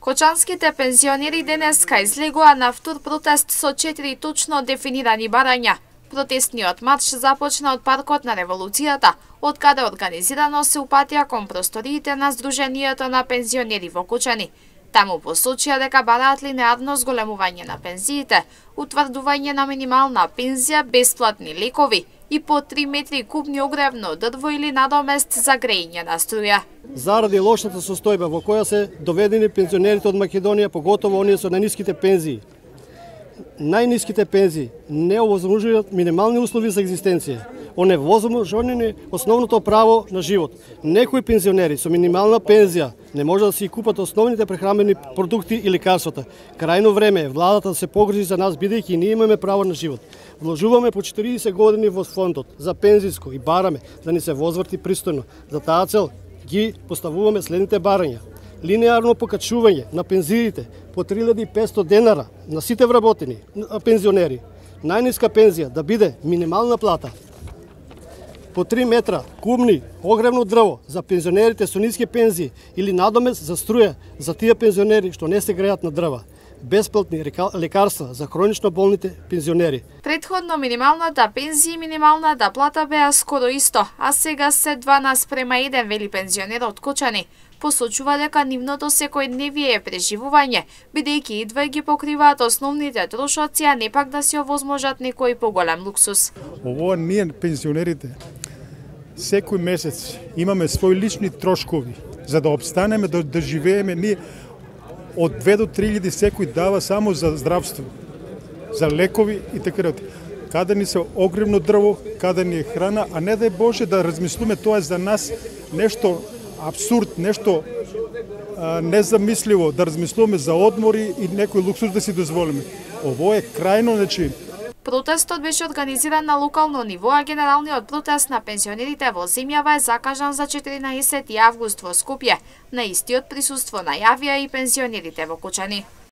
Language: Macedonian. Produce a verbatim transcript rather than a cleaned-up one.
Кочанските пензионери денеска излегоа на втор протест со четири точно дефинирани барања. Протестниот марш започна од паркот на Револуцијата, од каде организирано се упатија кон просториите на Сдруженијето на пензионери во Кочани. Таму посочија дека бараат линеарно зголемување на пензиите, утврдување на минимална пензија, бесплатни лекови и по три метри кубни огревно дрво или надомест за грејење на струја. Заради лошата состојба во која се доведени пензионерите од Македонија, поготово оние со најниските пензии, најниските пензии не овозможуваат минимални услови за екзистенција, оневозможени основното право на живот. Некои пензионери со минимална пензија не може да си купат основните прехранбени продукти и лекарствата. Крајно време е владата да се погрижи за нас, бидејќи ние имаме право на живот. Вложуваме по четиридесет години во фондот за пензиско и бараме да ни се возврати пристојно. За таа цел ги поставуваме следните барања: линеарно покачување на пензиите по три илјади и петстотини денара на сите вработени пензионери, најниска пензија да биде минимална плата, по три метра кубни огревно дрво за пензионерите со ниски пензии или надомест за струја за тие пензионери што не се грејат на дрва, бесплатни лекарства за хронично болните пензионери. Претходно минималната пензија и минималната плата беа скоро исто, а сега се два наспрема еден, вели пензионер од Кочани. Посочува дека нивното секојдневие е преживување, бидејќи идва и ги покриваат основните трошоци, а не пак да се овозможат некој поголем луксус. Ово ние пензионерите секој месец имаме своји лични трошкови за да обстанеме, да, да живееме. Ние од две до три илјади секој дава само за здравство, за лекови и така натаму. Каде ни се огревно дрво, каде ни е храна, а не дај Боже да размислиме тоа за нас нешто абсурд, нешто а, незамисливо, да размислуваме за одмори и некој луксус да си дозволиме. Ово е крајно начин. Протестот беше организиран на локално ниво, а генералниот протест на пензионерите во земјава е закажан за четиринаесети август во Скопје. На истиот присуство најавија и пензионерите во Кочани.